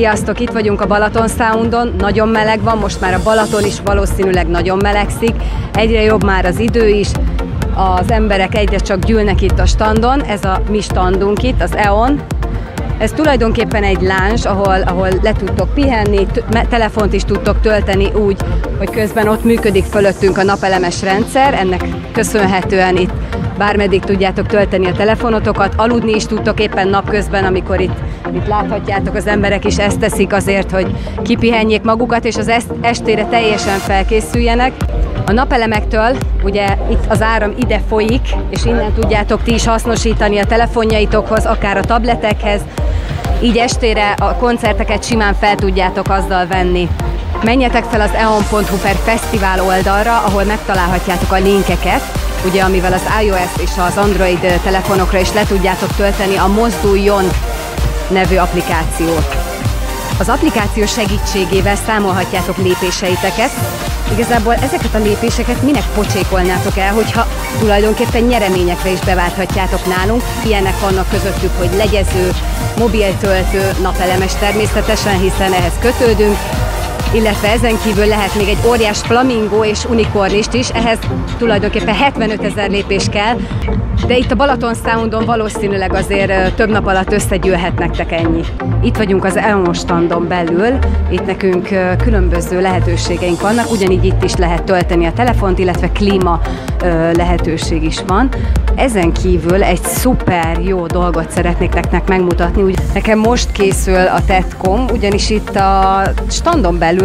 Sziasztok! Itt vagyunk a Balaton Soundon, nagyon meleg van, most már a Balaton is valószínűleg nagyon melegszik, egyre jobb már az idő is, az emberek egyre csak gyűlnek itt a standon, ez a mi standunk itt, az EON. Ez tulajdonképpen egy lounge, ahol le tudtok pihenni, telefont is tudtok tölteni úgy, hogy közben ott működik fölöttünk a napelemes rendszer, ennek köszönhetően itt bármeddig tudjátok tölteni a telefonotokat, aludni is tudtok éppen napközben, amikor itt láthatjátok, az emberek is ezt teszik azért, hogy kipihenjék magukat, és az estére teljesen felkészüljenek. A napelemektől ugye itt az áram ide folyik, és innen tudjátok ti is hasznosítani a telefonjaitokhoz, akár a tabletekhez, így estére a koncerteket simán fel tudjátok azzal venni. Menjetek fel az eon.hu/fesztivál oldalra, ahol megtalálhatjátok a linkeket, ugye, amivel az iOS és az Android telefonokra is le tudjátok tölteni a Mozduljon nevű applikációt. Az applikáció segítségével számolhatjátok lépéseiteket. Igazából ezeket a lépéseket minek pocsékolnátok el, hogyha tulajdonképpen nyereményekre is beválthatjátok nálunk. Ilyenek vannak közöttük, hogy legyező, mobiltöltő, napelemes természetesen, hiszen ehhez kötődünk, illetve ezen kívül lehet még egy óriás flamingó és unikornist is, ehhez tulajdonképpen 75 000 lépés kell, de itt a Balaton Soundon valószínűleg azért több nap alatt összegyűlhet nektek ennyi. Itt vagyunk az EON standon belül, itt nekünk különböző lehetőségeink vannak, ugyanígy itt is lehet tölteni a telefont, illetve klíma lehetőség is van. Ezen kívül egy szuper jó dolgot szeretnék nektek megmutatni. Úgy, nekem most készül a tetkom, ugyanis itt a standon belül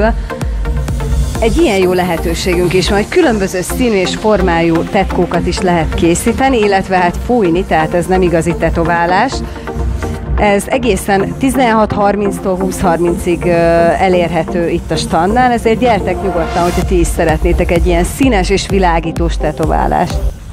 egy ilyen jó lehetőségünk is van, hogy különböző színű és formájú tetkókat is lehet készíteni, illetve hát fújni, tehát ez nem igazi tetoválás. Ez egészen 16:30-tól 20:30-ig elérhető itt a standnál, ezért gyertek nyugodtan, hogyha ti is szeretnétek egy ilyen színes és világítós tetoválást.